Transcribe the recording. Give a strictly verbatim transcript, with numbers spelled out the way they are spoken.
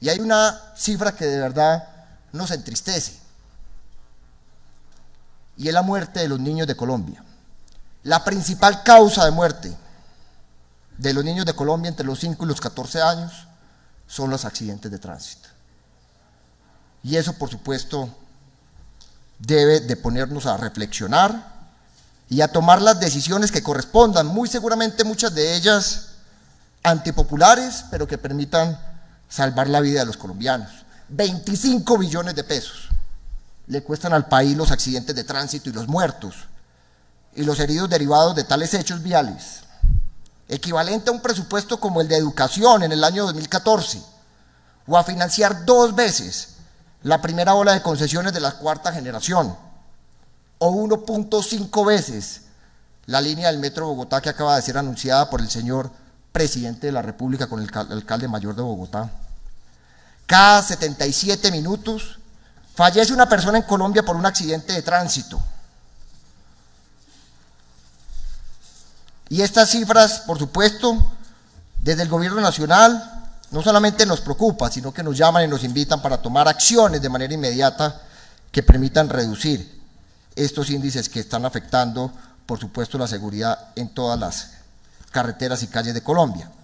Y hay una cifra que de verdad nos entristece, y es la muerte de los niños de Colombia. La principal causa de muerte de los niños de Colombia entre los cinco y los catorce años son los accidentes de tránsito. Y eso, por supuesto, debe de ponernos a reflexionar y a tomar las decisiones que correspondan, muy seguramente muchas de ellas antipopulares, pero que permitan salvar la vida de los colombianos. veinticinco billones de pesos le cuestan al país los accidentes de tránsito y los muertos y los heridos derivados de tales hechos viales, equivalente a un presupuesto como el de educación en el año dos mil catorce, o a financiar dos veces la primera ola de concesiones de la cuarta generación, o uno punto cinco veces la línea del Metro Bogotá que acaba de ser anunciada por el señor presidente de la República con el alcalde mayor de Bogotá. Cada setenta y siete minutos fallece una persona en Colombia por un accidente de tránsito. Y estas cifras, por supuesto, desde el gobierno nacional, no solamente nos preocupa, sino que nos llaman y nos invitan para tomar acciones de manera inmediata que permitan reducir estos índices que están afectando, por supuesto, la seguridad en todas las carreteras y calles de Colombia.